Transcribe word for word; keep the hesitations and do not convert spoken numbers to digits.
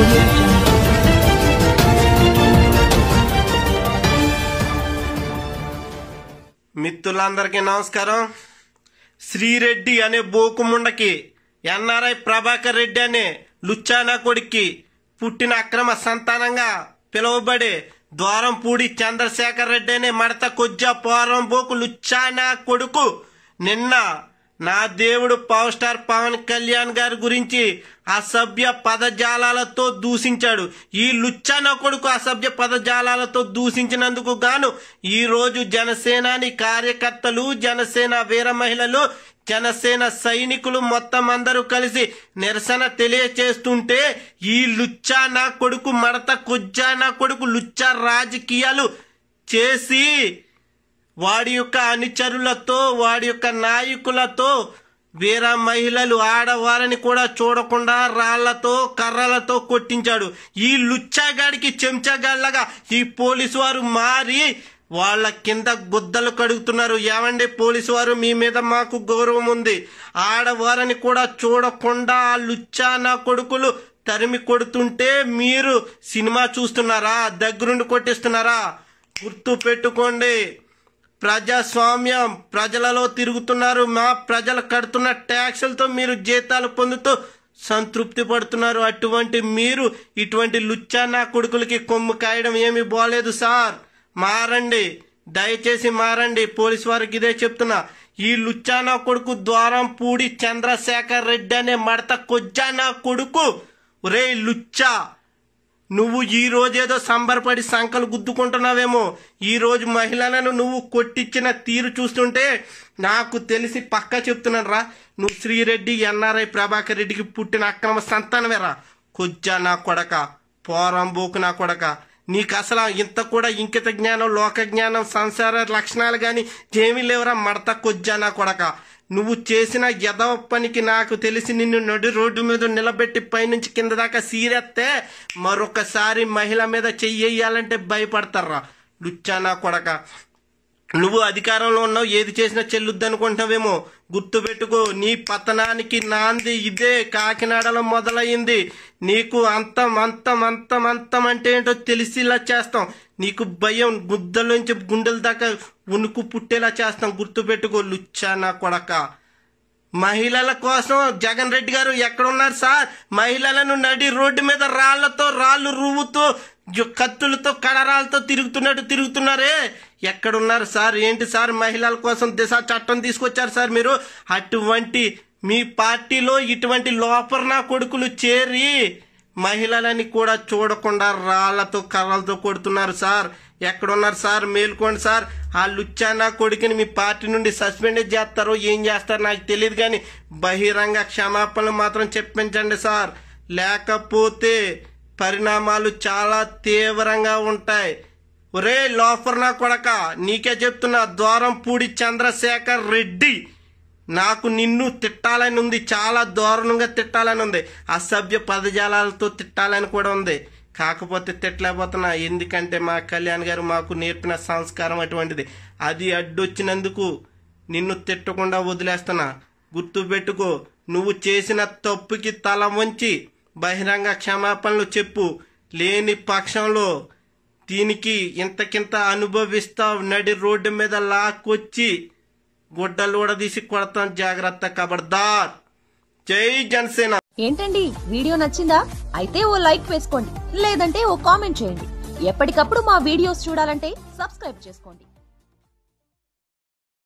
audio jungle. మిత్రులందరికీ నమస్కారం. శ్రీరెడ్డి అనే బోకుముండకి ఎన్ఆర్ఐ ప్రభాకర్ రెడ్డి అనే లుచ్చానా కొడుక్కి పుట్టిన అక్రమ సంతానంగా పిలువబడే ద్వారంపూడి చంద్రశేఖర్ రెడ్డి అనే మడత కొజ్జా పోరం బోకు లుచ్చానా కొడుకు నిన్న నా దేవుడు పవర్ స్టార్ పవన్ కళ్యాణ్ గారి గురించి అసభ్య పదజాలాలతో దూషించాడు. ఈ లుచ్చానా కొడుకు అసభ్య పదజాలాలతో దూషించినందుకు గాను ఈ రోజు జనసేనాని కార్యకర్తలు, జనసేన వీర మహిళలు, జనసేన సైనికులు మొత్తం అందరూ కలిసి నిరసన తెలియచేస్తుంటే ఈ లుచ్చానా కొడుకు మడత కొజ్జానా కొడుకు లుచ్చా రాజకీయాలు చేసి వాడి యొక్క అనుచరులతో, వాడి యొక్క నాయకులతో వీర మహిళలు ఆడవారిని కూడా చూడకుండా రాళ్లతో కర్రలతో కొట్టించాడు. ఈ లుచ్చాగాడికి చెంచాగాళ్ళగా ఈ పోలీసు వారు మారి వాళ్ళ కింద గుద్దలు కడుగుతున్నారు. ఏమండి పోలీసు వారు, మీ మీద మాకు గౌరవం ఉంది. ఆడవారిని కూడా చూడకుండా ఆ లుచ్చానా కొడుకులు తరిమి కొడుతుంటే మీరు సినిమా చూస్తున్నారా? దగ్గరుండి కొట్టిస్తున్నారా? గుర్తు పెట్టుకోండి. ప్రజాస్వామ్యం, ప్రజలలో తిరుగుతున్నారు. మా ప్రజలు కడుతున్న ట్యాక్సులతో మీరు జీతాలు పొందుతూ సంతృప్తి పడుతున్నారు. అటువంటి మీరు ఇటువంటి లుచ్చానా కొడుకులకి కొమ్ము కాయడం ఏమీ బాలేదు సార్. మారండి, దయచేసి మారండి. పోలీసు వారికి ఇదే చెప్తున్నా. ఈ లుచ్చానా కొడుకు ద్వారంపూడి చంద్రశేఖర్ రెడ్డి అనే మడత కొజ్జానా కొడుకు, ఒరే లుచ్చా, నువ్వు ఈ రోజేదో సంబరపడి సంకలు గుద్దుకుంటున్నావేమో. ఈ రోజు మహిళలను నువ్వు కొట్టించిన తీరు చూస్తుంటే నాకు తెలిసి పక్కా చెప్తున్నాను రా, నువ్వు శ్రీరెడ్డి ఎన్ఆర్ఐ ప్రభాకర్ రెడ్డికి పుట్టిన అక్రమ సంతానమేరా. కొజ్జా నా కొడక, పోరంబోకు నా కొడక, నీకు అసలు ఇంత కూడా ఇంకిత జ్ఞానం, లోక జ్ఞానం, సంసార లక్షణాలు కానీ ఏమీ లేవురా మడత కొజ్జా నా కొడక. నువ్వు చేసిన ఎదవ పనికి నాకు తెలిసి నిన్ను నడి రోడ్డు మీద నిలబెట్టి పైనుంచి కింద దాకా సీరెత్తే మరొకసారి మహిళ మీద చెయ్యాలంటే భయపడతారా లుచ్చానా కొడక. నువ్వు అధికారంలో ఉన్నావు, ఏది చేసినా చెల్లుద్ది అనుకుంటావేమో. గుర్తుపెట్టుకో, నీ పతనానికి నాంది ఇదే. కాకినాడలో మొదలయ్యింది. నీకు అంతం అంతం అంతం అంతం అంటే ఏంటో తెలిసిలా చేస్తాం. నీకు భయం గుద్దలోంచి గుండెల దాకా ఉనుకు పుట్టేలా చేస్తాం. గుర్తుపెట్టుకో లుచ్చానా కొడక. మహిళల కోసం జగన్ రెడ్డి గారు ఎక్కడున్నారు సార్? మహిళలను నడి రోడ్డు మీద రాళ్లతో, రాళ్లు రువ్వుతూ, కత్తులతో, కడరాలతో తిరుగుతున్నట్టు తిరుగుతున్నారే, ఎక్కడున్నారు సార్? ఏంటి సార్ మహిళల కోసం దిశ చట్టం తీసుకొచ్చారు సార్ మీరు? అటువంటి మీ పార్టీలో ఇటువంటి లోపర్నా కొడుకులు చేరి మహిళలని కూడా చూడకుండా రాళ్లతో కర్రలతో కొడుతున్నారు సార్. ఎక్కడున్నారు సార్? మేల్కోండి సార్. ఆ లుచ్చానా కొడుకుని మీ పార్టీ నుండి సస్పెండ్ చేస్తారో ఏం చేస్తారో నాకు తెలియదు, కానీ బహిరంగ క్షమాపణలు మాత్రం చెప్పించండి సార్. లేకపోతే పరిణామాలు చాలా తీవ్రంగా ఉంటాయి. ఒరే లోఫర్నా కొడక, నీకే చెప్తున్నా, ద్వారంపూడి చంద్రశేఖర్ రెడ్డి, నాకు నిన్ను తిట్టాలని ఉంది, చాలా దారుణంగా తిట్టాలని ఉంది, అసభ్య పదజాలాలతో తిట్టాలని కూడా ఉంది. కాకపోతే తిట్టలేకపోతున్నా, ఎందుకంటే మా కళ్యాణ్ గారు మాకు నేర్పిన సంస్కారం అటువంటిది. అది అడ్డొచ్చినందుకు నిన్ను తిట్టకుండా వదిలేస్తున్నా. గుర్తుపెట్టుకో, నువ్వు చేసిన తప్పుకి తల వంచి బహిరంగ క్షమాపణలు చెప్పు. లేని పక్షంలో దీనికి ఇంతకింత అనుభవిస్తావు. నడి రోడ్డు మీద లాక్కొచ్చి గుడ్డలు కూడా తీసి కొడతాం, జాగ్రత్త, ఖబర్దార్. జై జనసేన. ఏంటండి వీడియో నచ్చిందా? అయితే ఓ లైక్ వేసుకోండి, లేదంటే ఓ కామెంట్ చేయండి. ఎప్పటికప్పుడు మా వీడియోస్ చూడాలంటే సబ్స్క్రైబ్ చేసుకోండి.